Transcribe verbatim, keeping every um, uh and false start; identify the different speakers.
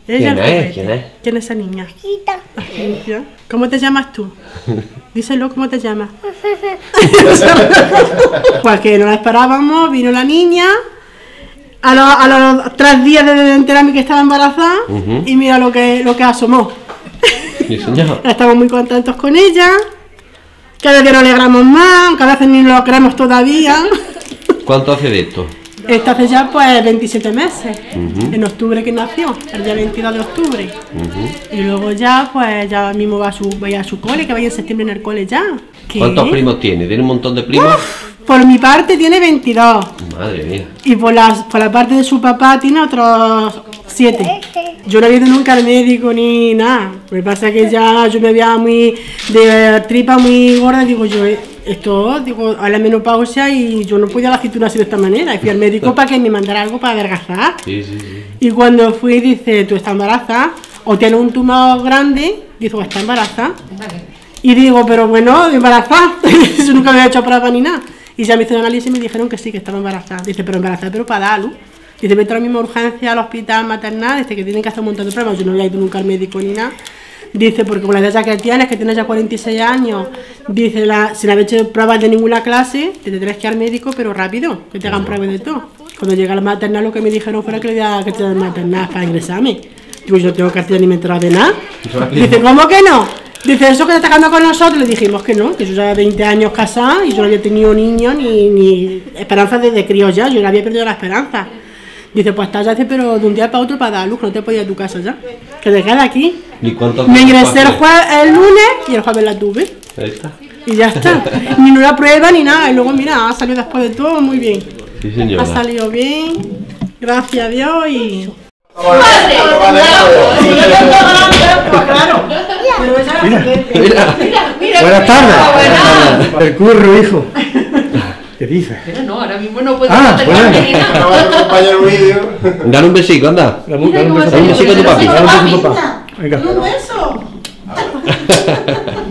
Speaker 1: Ella
Speaker 2: ¿Quién
Speaker 1: el
Speaker 2: es?
Speaker 1: juguete.
Speaker 2: ¿Quién es?
Speaker 1: ¿Quién es esa niña? Agencia. ¿Cómo te llamas tú? Díselo, ¿cómo te llamas? Pues que no la esperábamos, vino la niña. A los, a los tres días de enterarme que estaba embarazada, uh-huh. Y mira lo que, lo que asomó.
Speaker 2: Sí, señor.
Speaker 1: Estamos muy contentos con ella. Cada día nos alegramos más, aunque a veces ni lo creemos todavía.
Speaker 2: ¿Cuánto hace de esto?
Speaker 1: Esto hace ya pues veintisiete meses, uh-huh. En octubre que nació, el día veintidós de octubre. Uh-huh. Y luego ya, pues ya mismo va a su, vaya a su cole, que vaya en septiembre en el cole ya. ¿Qué?
Speaker 2: ¿Cuántos primos tiene? ¿Tiene un montón de primos?
Speaker 1: Uf, por mi parte tiene veintidós.
Speaker 2: Madre mía.
Speaker 1: Y por la, por la parte de su papá tiene otros siete. Yo no había ido nunca al médico ni nada. Lo que pasa es que ya yo me veía muy de tripa muy gorda, digo yo, esto, digo, a la menopausia y yo no podía la cintura así de esta manera. Y fui al médico para que me mandara algo para adelgazar.
Speaker 2: Sí, sí, sí.
Speaker 1: Y cuando fui, dice, tú estás embarazada, o tienes un tumor grande, dice, está embarazada. Y digo, pero bueno, embarazada, yo nunca me había hecho prueba ni nada. Y ya me hizo el análisis y me dijeron que sí, que estaba embarazada. Dice, pero embarazada, pero para dar luz. Dice, vete a la misma urgencia al hospital maternal, dice que tienen que hacer un montón de pruebas. Yo no había ido nunca al médico ni nada. Dice, porque con la edad que tienes, que tienes ya cuarenta y seis años, dice, la, sin haber hecho pruebas de ninguna clase, te tendrás que ir al médico, pero rápido, que te hagan pruebas de todo. Cuando llegué a la maternal, lo que me dijeron fue que le diera que te den maternal para ingresarme. Digo, yo no tengo cartilla ni me he enterado de nada. Dice, ¿cómo que no? Dice, ¿eso que te está quedando con nosotros? Le dijimos que no, que yo ya veinte años casada y yo no había tenido niños ni, ni esperanza desde crío ya, yo no había perdido la esperanza. Dice, pues estás ya, pero de un día para otro para dar luz, no te podías ir a tu casa ya. Que te quedas aquí.
Speaker 2: ¿Y cuánto
Speaker 1: me ingresé el, jueves, el lunes y el jueves la tuve.
Speaker 2: Ahí está.
Speaker 1: Y ya está. Ni una prueba ni nada. Y luego, mira, ha salido después de todo muy bien.
Speaker 2: Sí, señora.
Speaker 1: Ha salido bien. Gracias a Dios y...
Speaker 3: Mira, mira, buenas tardes. El curro, hijo. ¿Qué dices?
Speaker 4: Pero no, ahora mismo no puedo
Speaker 3: ah,
Speaker 4: acercarme ni nada.
Speaker 2: Dale un besico, anda.
Speaker 3: Dale un
Speaker 2: besico a tu papi.
Speaker 3: Dale un beso a tu papá.
Speaker 1: Venga. Un beso.